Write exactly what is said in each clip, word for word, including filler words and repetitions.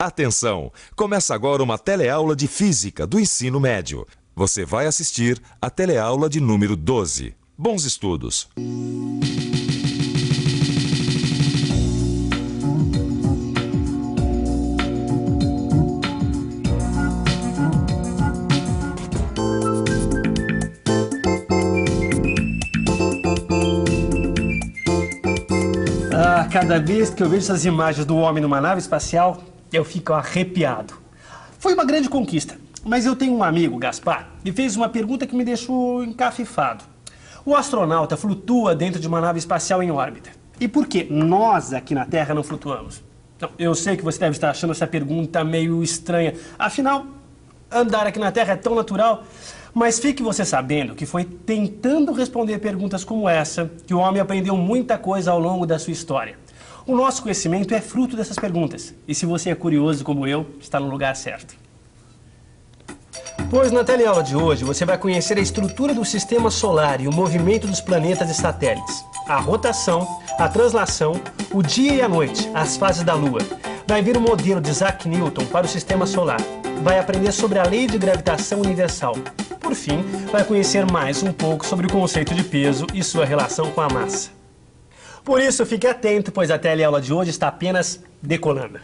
Atenção! Começa agora uma teleaula de Física do ensino médio. Você vai assistir a teleaula de número doze. Bons estudos! Ah, cada vez que eu vejo essas imagens do homem numa nave espacial, eu fico arrepiado. Foi uma grande conquista, mas eu tenho um amigo, Gaspar, que fez uma pergunta que me deixou encafifado. O astronauta flutua dentro de uma nave espacial em órbita. E por que nós aqui na Terra não flutuamos? Então, eu sei que você deve estar achando essa pergunta meio estranha. Afinal, andar aqui na Terra é tão natural. Mas fique você sabendo que foi tentando responder perguntas como essa que o homem aprendeu muita coisa ao longo da sua história. O nosso conhecimento é fruto dessas perguntas. E se você é curioso como eu, está no lugar certo. Pois na teleaula de hoje você vai conhecer a estrutura do sistema solar e o movimento dos planetas e satélites, a rotação, a translação, o dia e a noite, as fases da Lua. Vai ver o modelo de Isaac Newton para o sistema solar. Vai aprender sobre a lei de gravitação universal. Por fim, vai conhecer mais um pouco sobre o conceito de peso e sua relação com a massa. Por isso, fique atento, pois a teleaula de hoje está apenas decolando.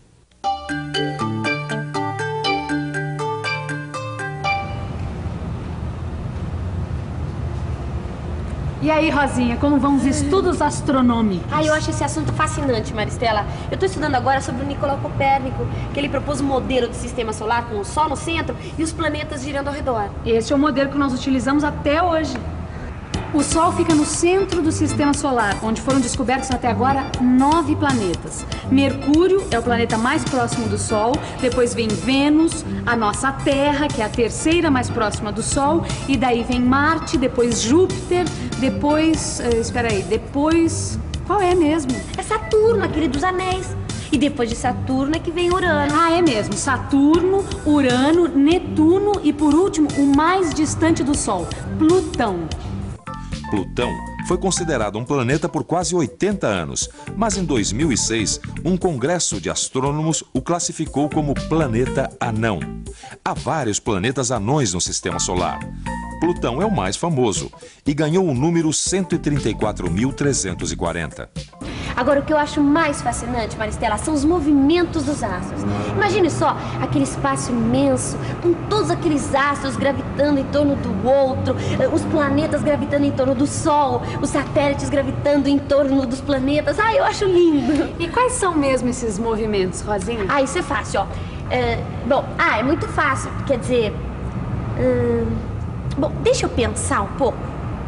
E aí, Rosinha, como vão os estudos astronômicos? Ah, eu acho esse assunto fascinante, Maristela. Eu estou estudando agora sobre o Nicolau Copérnico, que ele propôs um modelo de sistema solar com o Sol no centro e os planetas girando ao redor. Esse é o modelo que nós utilizamos até hoje. O Sol fica no centro do sistema solar, onde foram descobertos até agora nove planetas. Mercúrio é o planeta mais próximo do Sol, depois vem Vênus, a nossa Terra, que é a terceira mais próxima do Sol, e daí vem Marte, depois Júpiter, depois... Uh, espera aí, depois... Qual é mesmo? É Saturno, aquele dos anéis. E depois de Saturno é que vem Urano. Ah, é mesmo. Saturno, Urano, Netuno e, por último, o mais distante do Sol, Plutão. Plutão foi considerado um planeta por quase oitenta anos, mas em dois mil e seis, um congresso de astrônomos o classificou como planeta anão. Há vários planetas anões no sistema solar. Plutão é o mais famoso e ganhou o número cento e trinta e quatro mil trezentos e quarenta. Agora, o que eu acho mais fascinante, Maristela, são os movimentos dos astros. Imagine só aquele espaço imenso, com todos aqueles astros gravitando em torno do outro, os planetas gravitando em torno do Sol, os satélites gravitando em torno dos planetas. Ah, eu acho lindo! E quais são mesmo esses movimentos, Rosinha? Ah, isso é fácil, ó. É, bom, ah, é muito fácil, quer dizer... Hum, bom, deixa eu pensar um pouco.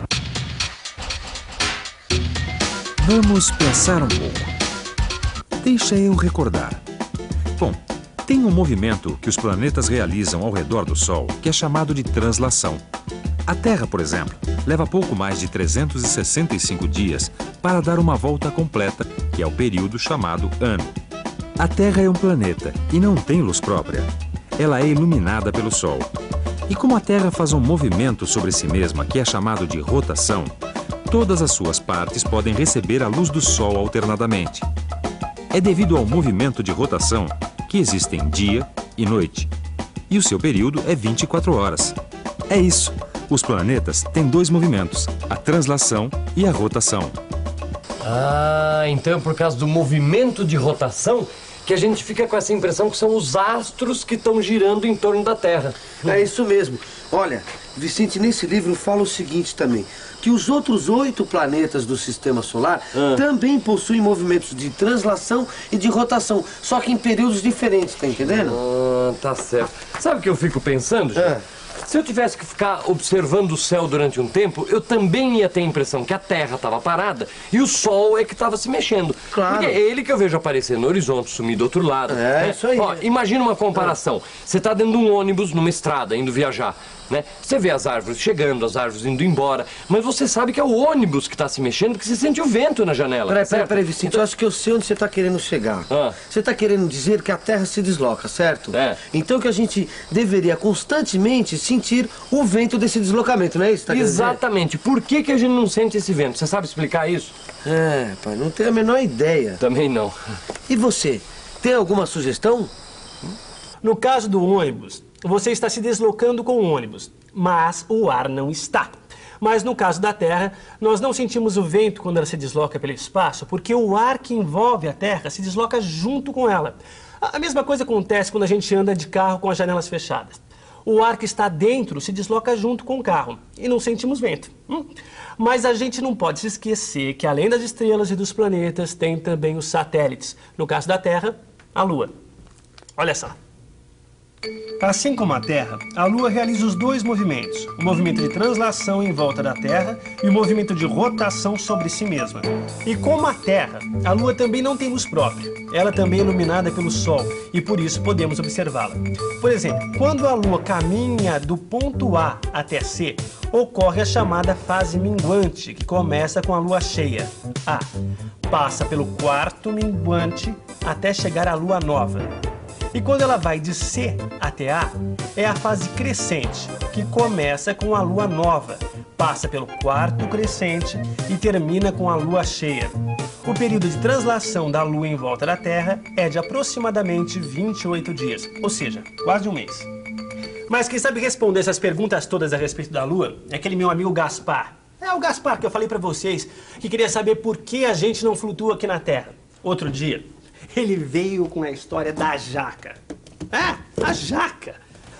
Vamos pensar um pouco. Deixa eu recordar. Bom, tem um movimento que os planetas realizam ao redor do Sol que é chamado de translação. A Terra, por exemplo, leva pouco mais de trezentos e sessenta e cinco dias para dar uma volta completa, que é o período chamado ano. A Terra é um planeta e não tem luz própria. Ela é iluminada pelo Sol. E como a Terra faz um movimento sobre si mesma, que é chamado de rotação, todas as suas partes podem receber a luz do Sol alternadamente. É devido ao movimento de rotação que existem dia e noite. E o seu período é vinte e quatro horas. É isso. Os planetas têm dois movimentos, a translação e a rotação. Ah, então por causa do movimento de rotação que a gente fica com essa impressão que são os astros que estão girando em torno da Terra. É isso mesmo. Olha, Vicente, nesse livro fala o seguinte também, que os outros oito planetas do Sistema Solar ah. também possuem movimentos de translação e de rotação, só que em períodos diferentes, tá entendendo? Ah, tá certo. Sabe o que eu fico pensando, gente? Ah. Se eu tivesse que ficar observando o céu durante um tempo, eu também ia ter a impressão que a Terra estava parada e o Sol é que estava se mexendo. Claro. Porque é ele que eu vejo aparecer no horizonte, sumir do outro lado. É, né? isso aí. Ó, imagina uma comparação. Você está dentro de um ônibus, numa estrada, indo viajar. Né? Você vê as árvores chegando, as árvores indo embora, mas você sabe que é o ônibus que está se mexendo porque você sente o vento na janela. Peraí, peraí, peraí, Vicente, então... eu acho que eu sei onde você está querendo chegar. Ah. Você está querendo dizer que a Terra se desloca, certo? É. Então que a gente deveria constantemente sentir o vento desse deslocamento, não é isso? Tá Exatamente. Por que que a gente não sente esse vento? Você sabe explicar isso? É, pai, não tenho a menor ideia. Também não. E você, tem alguma sugestão? No caso do ônibus, você está se deslocando com o ônibus, mas o ar não está. Mas no caso da Terra, nós não sentimos o vento quando ela se desloca pelo espaço, porque o ar que envolve a Terra se desloca junto com ela. A mesma coisa acontece quando a gente anda de carro com as janelas fechadas. O ar que está dentro se desloca junto com o carro e não sentimos vento. Hum? Mas a gente não pode se esquecer que além das estrelas e dos planetas, tem também os satélites. No caso da Terra, a Lua. Olha só. Assim como a Terra, a Lua realiza os dois movimentos, o movimento de translação em volta da Terra e o movimento de rotação sobre si mesma. E como a Terra, a Lua também não tem luz própria. Ela também é iluminada pelo Sol e por isso podemos observá-la. Por exemplo, quando a Lua caminha do ponto A até C, ocorre a chamada fase minguante, que começa com a Lua cheia, A. Passa pelo quarto minguante até chegar à Lua nova. E quando ela vai de C até A, é a fase crescente, que começa com a lua nova, passa pelo quarto crescente e termina com a lua cheia. O período de translação da lua em volta da Terra é de aproximadamente vinte e oito dias, ou seja, quase um mês. Mas quem sabe responder essas perguntas todas a respeito da lua é aquele meu amigo Gaspar. É o Gaspar que eu falei pra vocês, que queria saber por que a gente não flutua aqui na Terra. Outro dia, ele veio com a história da jaca. É, a jaca.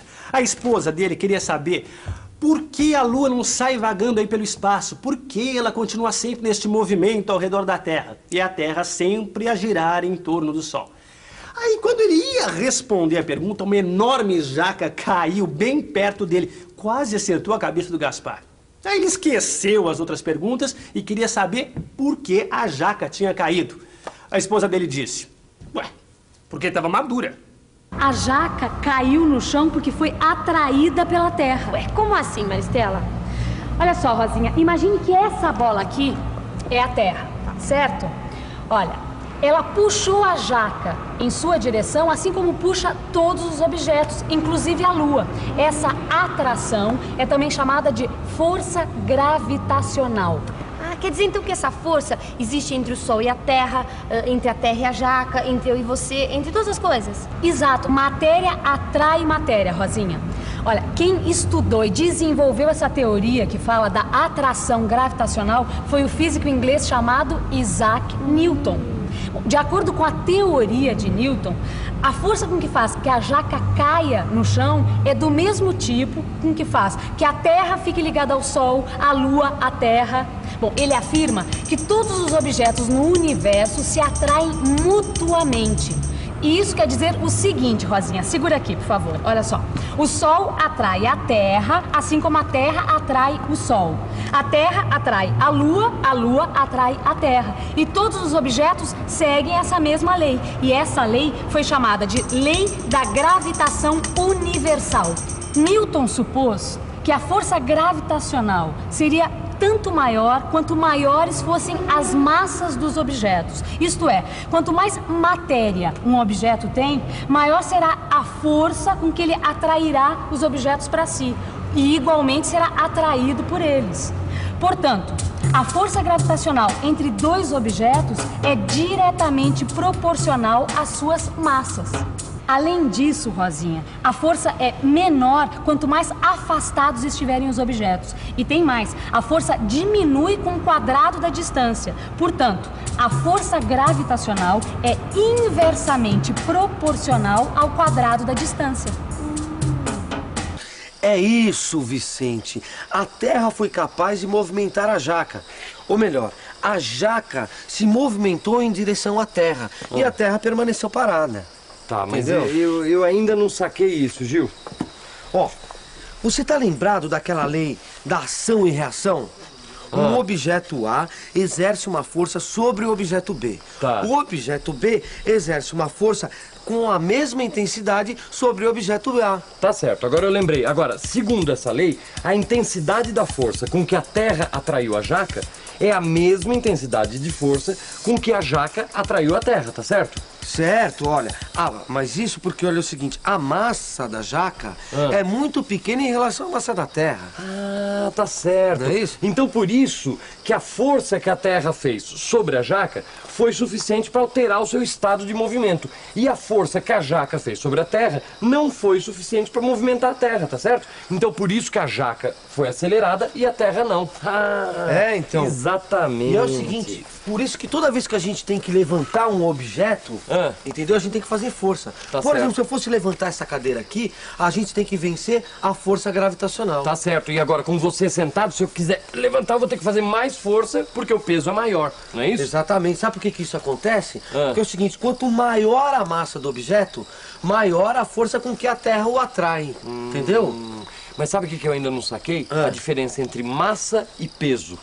A esposa dele queria saber por que a Lua não sai vagando aí pelo espaço, por que ela continua sempre neste movimento ao redor da Terra e a Terra sempre a girar em torno do Sol. Aí quando ele ia responder a pergunta, uma enorme jaca caiu bem perto dele, quase acertou a cabeça do Gaspar. Aí ele esqueceu as outras perguntas e queria saber por que a jaca tinha caído. A esposa dele disse: ué, porque estava madura. A jaca caiu no chão porque foi atraída pela terra. Ué, como assim, Maristela? Olha só, Rosinha, imagine que essa bola aqui é a terra, certo? Olha, ela puxou a jaca em sua direção, assim como puxa todos os objetos, inclusive a Lua. Essa atração é também chamada de força gravitacional. Ah, quer dizer então que essa força existe entre o Sol e a Terra, entre a Terra e a jaca, entre eu e você, entre todas as coisas? Exato, matéria atrai matéria, Rosinha. Olha, quem estudou e desenvolveu essa teoria que fala da atração gravitacional foi o físico inglês chamado Isaac Newton. De acordo com a teoria de Newton, a força com que faz que a jaca caia no chão é do mesmo tipo com que faz que a Terra fique ligada ao Sol, a Lua, a Terra. Bom, ele afirma que todos os objetos no universo se atraem mutuamente. E isso quer dizer o seguinte, Rosinha, segura aqui, por favor, olha só. O Sol atrai a Terra, assim como a Terra atrai o Sol. A Terra atrai a Lua, a Lua atrai a Terra. E todos os objetos seguem essa mesma lei. E essa lei foi chamada de Lei da Gravitação Universal. Newton supôs que a força gravitacional seria tanto maior quanto maiores fossem as massas dos objetos. Isto é, quanto mais matéria um objeto tem, maior será a força com que ele atrairá os objetos para si e igualmente será atraído por eles. Portanto, a força gravitacional entre dois objetos é diretamente proporcional às suas massas. Além disso, Rosinha, a força é menor quanto mais afastados estiverem os objetos. E tem mais, a força diminui com o quadrado da distância. Portanto, a força gravitacional é inversamente proporcional ao quadrado da distância. É isso, Vicente. A Terra foi capaz de movimentar a jaca. Ou melhor, a jaca se movimentou em direção à Terra e a Terra permaneceu parada. Tá, mas eu, eu, eu ainda não saquei isso, Gil. Ó, você tá lembrado daquela lei da ação e reação? Um Ah. objeto A exerce uma força sobre o objeto B. Tá. O objeto B exerce uma força com a mesma intensidade sobre o objeto A. Tá certo, agora eu lembrei. Agora, segundo essa lei, a intensidade da força com que a Terra atraiu a jaca é a mesma intensidade de força com que a jaca atraiu a Terra, tá certo? Certo, olha. Ah, mas isso porque, olha o seguinte, a massa da jaca Ah. é muito pequena em relação à massa da Terra. Ah, tá certo. Não é isso? Então, por isso que a força que a Terra fez sobre a jaca foi suficiente para alterar o seu estado de movimento. E a força força que a jaca fez sobre a Terra não foi suficiente para movimentar a Terra, tá certo? Então por isso que a jaca foi acelerada e a Terra não. Ah, é, então. Exatamente. E é o seguinte, por isso que toda vez que a gente tem que levantar um objeto, ah. entendeu? A gente tem que fazer força. Tá por certo. exemplo, se eu fosse levantar essa cadeira aqui, a gente tem que vencer a força gravitacional. Tá certo. E agora, com você sentado, se eu quiser levantar, eu vou ter que fazer mais força porque o peso é maior, não é isso? Exatamente. Sabe por que, que isso acontece? Ah. Porque é o seguinte, quanto maior a massa do objeto, maior a força com que a Terra o atrai, hum, entendeu? Mas sabe o que eu ainda não saquei? Ah. A diferença entre massa e peso.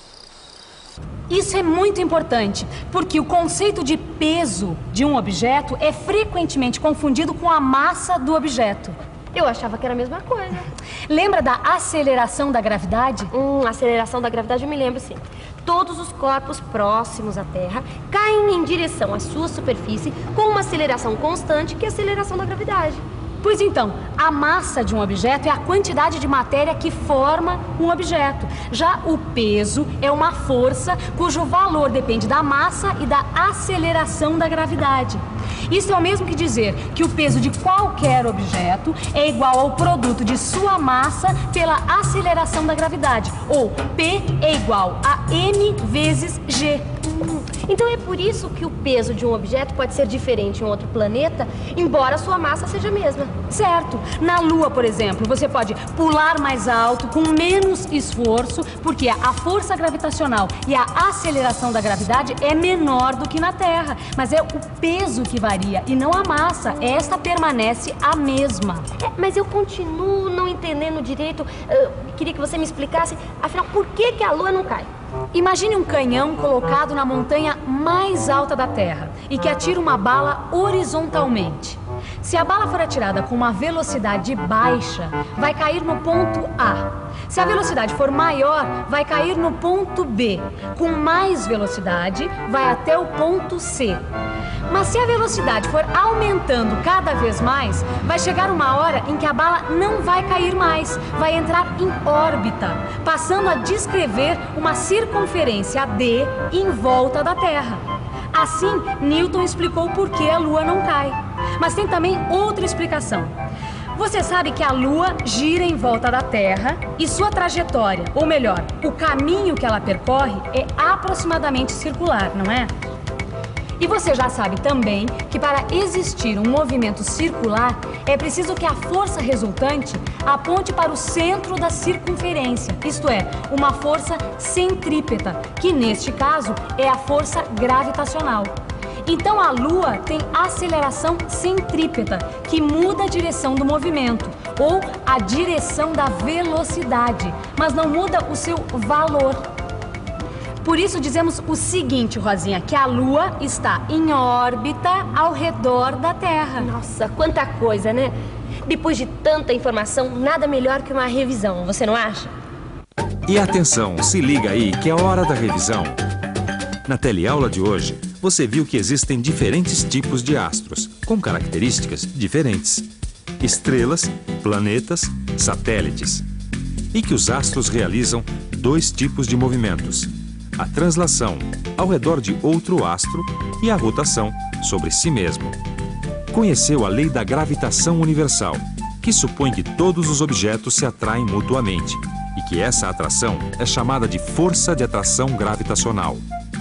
Isso é muito importante, porque o conceito de peso de um objeto é frequentemente confundido com a massa do objeto. Eu achava que era a mesma coisa. Lembra da aceleração da gravidade? Hum, a aceleração da gravidade eu me lembro, sim. Todos os corpos próximos à Terra caem em direção à sua superfície com uma aceleração constante, que é a aceleração da gravidade. Pois então, a massa de um objeto é a quantidade de matéria que forma um objeto. Já o peso é uma força cujo valor depende da massa e da aceleração da gravidade. Isso é o mesmo que dizer que o peso de qualquer objeto é igual ao produto de sua massa pela aceleração da gravidade, ou P é igual a M vezes G. Hum, então é por isso que o peso de um objeto pode ser diferente em outro planeta, embora sua massa seja a mesma. Certo. Na Lua, por exemplo, você pode pular mais alto com menos esforço, porque a força gravitacional e a aceleração da gravidade é menor do que na Terra. Mas é o peso que varia e não a massa. Esta permanece a mesma. É, mas eu continuo não entendendo direito. Eu queria que você me explicasse, afinal, por que que a Lua não cai? Imagine um canhão colocado na montanha mais alta da Terra e que atira uma bala horizontalmente. Se a bala for atirada com uma velocidade baixa, vai cair no ponto A. Se a velocidade for maior, vai cair no ponto B. Com mais velocidade, vai até o ponto C. Mas se a velocidade for aumentando cada vez mais, vai chegar uma hora em que a bala não vai cair mais, vai entrar em órbita, passando a descrever uma circunferência D em volta da Terra. Assim, Newton explicou por que a Lua não cai. Mas tem também outra explicação. Você sabe que a Lua gira em volta da Terra e sua trajetória, ou melhor, o caminho que ela percorre é aproximadamente circular, não é? E você já sabe também que para existir um movimento circular é preciso que a força resultante aponte para o centro da circunferência, isto é, uma força centrípeta, que neste caso é a força gravitacional. Então a Lua tem aceleração centrípeta, que muda a direção do movimento, ou a direção da velocidade, mas não muda o seu valor. Por isso dizemos o seguinte, Rosinha, que a Lua está em órbita ao redor da Terra. Nossa, quanta coisa, né? Depois de tanta informação, nada melhor que uma revisão, você não acha? E atenção, se liga aí que é hora da revisão. Na teleaula de hoje, você viu que existem diferentes tipos de astros, com características diferentes. Estrelas, planetas, satélites. E que os astros realizam dois tipos de movimentos: a translação ao redor de outro astro e a rotação sobre si mesmo. Conheceu a lei da gravitação universal, que supõe que todos os objetos se atraem mutuamente e que essa atração é chamada de força de atração gravitacional.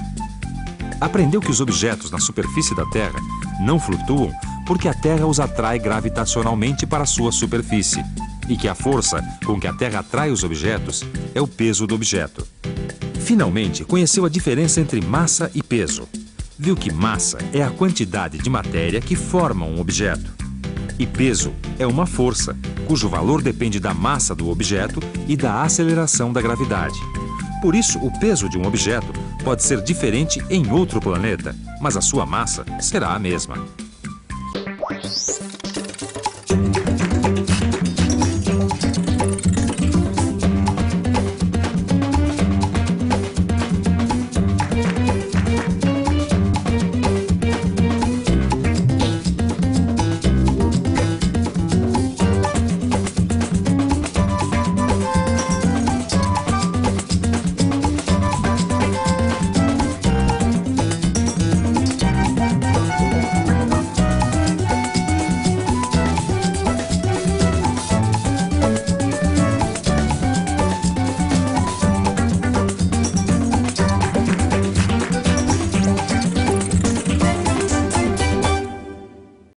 Aprendeu que os objetos na superfície da Terra não flutuam porque a Terra os atrai gravitacionalmente para sua superfície e que a força com que a Terra atrai os objetos é o peso do objeto. Finalmente, conheceu a diferença entre massa e peso. Viu que massa é a quantidade de matéria que forma um objeto. E peso é uma força, cujo valor depende da massa do objeto e da aceleração da gravidade. Por isso, o peso de um objeto pode ser diferente em outro planeta, mas a sua massa será a mesma.